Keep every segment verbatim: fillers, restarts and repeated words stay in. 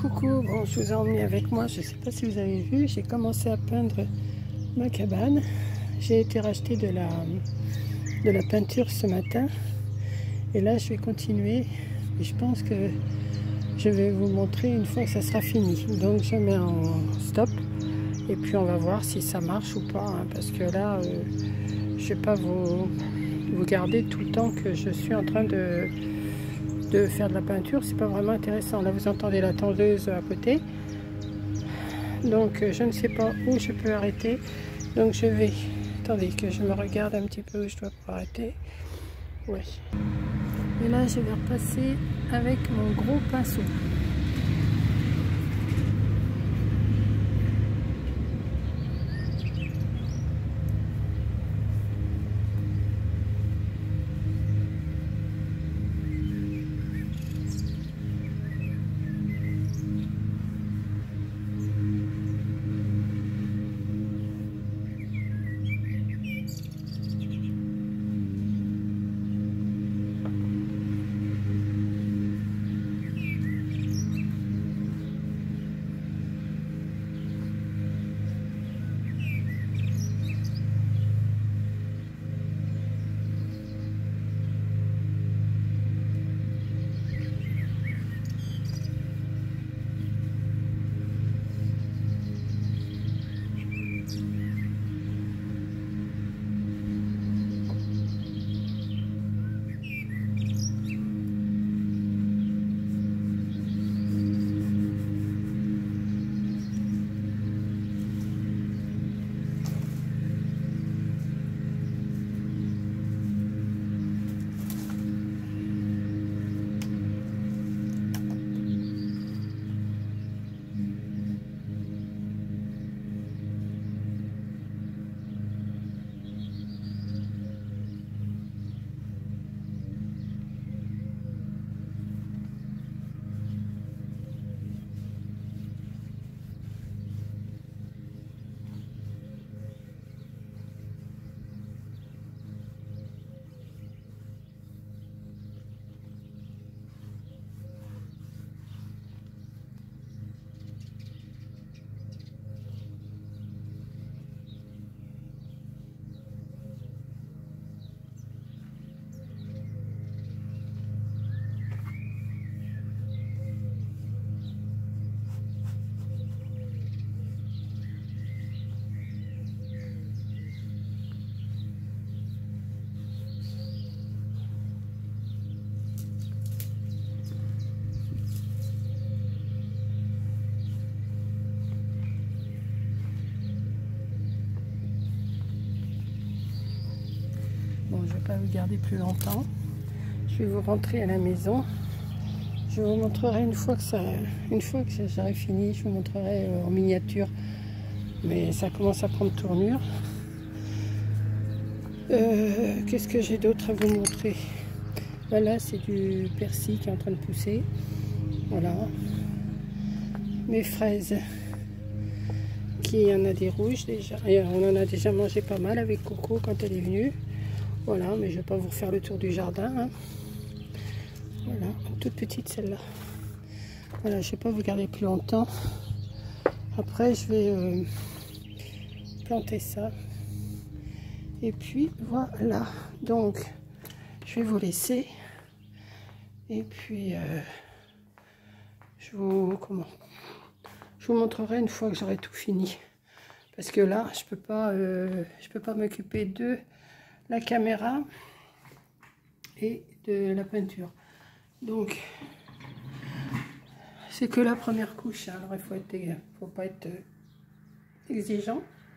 Coucou, bon, je vous ai emmené avec moi, je ne sais pas si vous avez vu, j'ai commencé à peindre ma cabane. J'ai été racheter de la, de la peinture ce matin et là je vais continuer et je pense que je vais vous montrer une fois que ça sera fini. Donc je mets en stop et puis on va voir si ça marche ou pas, hein, parce que là euh, je ne vais pas vous, vous garder tout le temps que je suis en train de de faire de la peinture, c'est pas vraiment intéressant. Là vous entendez la tondeuse à côté, donc je ne sais pas où je peux arrêter, donc je vais, attendez que je me regarde un petit peu où je dois arrêter. Oui, et là je vais repasser avec mon gros pinceau. Bon, je ne vais pas vous garder plus longtemps. Je vais vous rentrer à la maison. Je vous montrerai une fois que ça, une fois que j'aurai fini, je vous montrerai en miniature. Mais ça commence à prendre tournure. Euh, Qu'est-ce que j'ai d'autre à vous montrer? Voilà, c'est du persil qui est en train de pousser. Voilà. Mes fraises, qui en a des rouges déjà. Et on en a déjà mangé pas mal avec Coco quand elle est venue. Voilà, mais je ne vais pas vous refaire le tour du jardin. Hein. Voilà, toute petite celle-là. Voilà, je ne vais pas vous garder plus longtemps. Après, je vais euh, planter ça. Et puis, voilà. Donc, je vais vous laisser. Et puis, euh, je vous, comment, je vous montrerai une fois que j'aurai tout fini. Parce que là, je ne peux pas, euh, je peux pas m'occuper de la caméra et de la peinture. Donc c'est que la première couche, hein. Alors il faut être, faut pas être exigeant.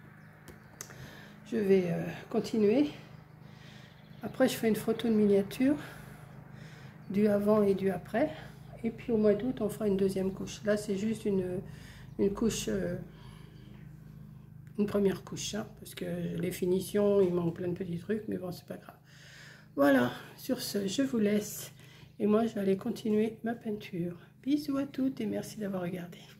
Je vais euh, continuer. Après je fais une photo de miniature du avant et du après, et puis au mois d'août on fera une deuxième couche. Là c'est juste une, une couche euh, une première couche, hein, parce que les finitions, il manque plein de petits trucs, mais bon, c'est pas grave. Voilà, sur ce, je vous laisse. Et moi, je vais aller continuer ma peinture. Bisous à toutes et merci d'avoir regardé.